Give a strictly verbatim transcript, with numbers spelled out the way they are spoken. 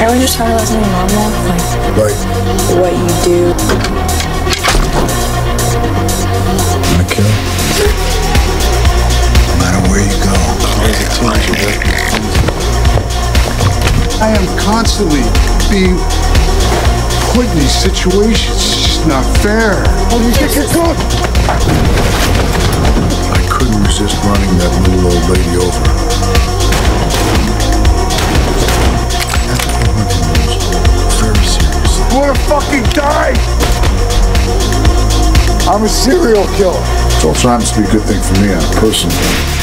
Can't we just talk about something normal? Like, Like, what you do? I kill. No matter where you go. I am constantly being put in these situations. It's just not fair. Oh, you think you're good? I couldn't resist running that little old lady over. Very serious. I wanna fucking die! I'm a serial killer. It's all trying to be a good thing for me on a personal level.